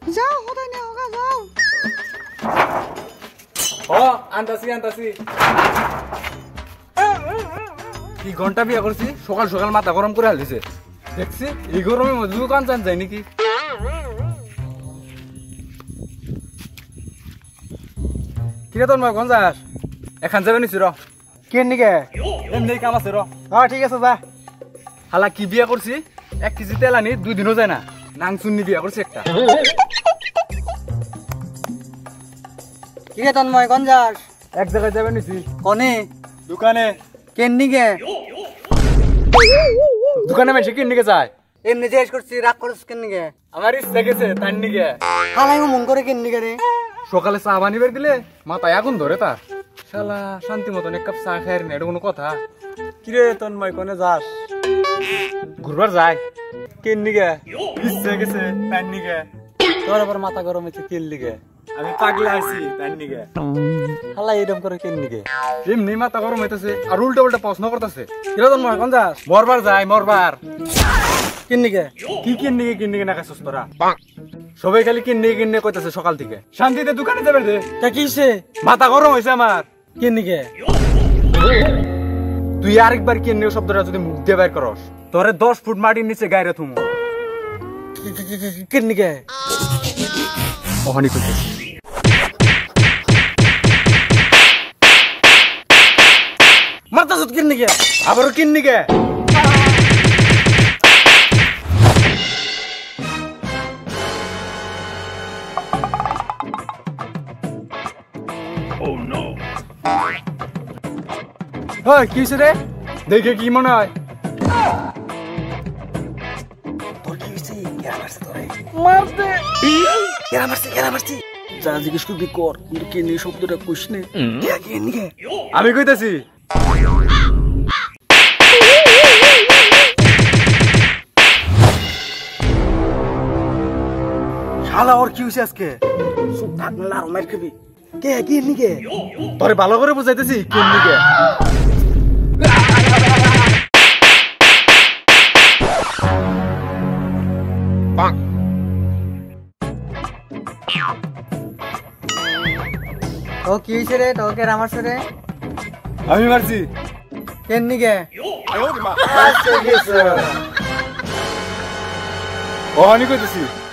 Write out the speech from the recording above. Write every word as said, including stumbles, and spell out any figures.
যাও হদাই না হোগা যাও ও আনতাছি আনতাছি কি ঘন্টা বিয়া করছি সকাল সকাল মাথা গরম করে হালিছে দেখছি এই গরমে মধ্যে দোকান চান যায় নাকি কিরে তোর মা কোন যাস এখান যাবে নিছি র কেনিগে এমনি কাম আছে র হ্যাঁ ঠিক আছে যা হালা কি বিয়া করছি এক কেজি তেল আনি দুই দিনও যায় না নাং চুন্নি বিয়া করছি একটা কিরে তন্ময় কোন যাস এক জায়গায় যাবে নিছি কোনে দোকানে কেনিগে দোকানে মেশে কিন নিকে যায় এমনি জিজ্ঞেস করছি রাগ করছিস কেনিগে আমার ইচ্ছা গেছে তার নিকে হালাই মন করে কেনিগে রে সকালে চা বানিবার দিলে মাথায় আগুন ধরে তার শালা শান্তি মতন এক কাপ চা খাই না এটা কোনো কথা কিরে তন্ময় কোনে যাস ঘুরবার যায় কিন নিকে ইচ্ছা গেছে তার নিকে তোর আবার মাথা গরম হচ্ছে কেন লিগে আমি পাগলা আছি তার নিকে হালাই এরকম করে কেন লিগে এমনি মাথা গরম হইতেছে আর উল্টা উল্টা প্রশ্ন করতেছে কিরে তন্ময় কোন যাস মরবার যায় মরবার কেন লিগে কি কিন নিকে কিন নিকে না খাইছস তোরা সবাই খালি কিন নিকে কিন নিকে কইতাছে সকাল থেকে শান্তিতে দোকানে যাবে রে তা কিছে মাথা গরম হইছে আমার কেন লিগে তুই আরেকবার কিন নিকে শব্দটা যদি মুখ দিয়ে বাইর করস তোরে দশ ফুট মাটির নিচে গায়রে থুমু কেন লিগে ওহনি কইতেছি মাথা সুত কেন লিগে আবারও কিন নিকে ওই কি হইছে রে দেখে কি মনে হয় তোর কি হইছে কেন মারছে তোরে মারতে কেন মারছে কেন মারছে যা জিজ্ঞেস করবি কর কিন্তু কেন এই শব্দটা কইস নে কেন লিগে আমি কইতাছি শালা ওর কি হইছে আজকে সুপ থাক না আর মার খাবি কে কেন লিগে তোরে ভালো করে বুঝাইতেছি কোন দিকে তো কি হইছে রে তো কে মারছে রে আমি মারছি কেন লিগে ওহনি কইতেছি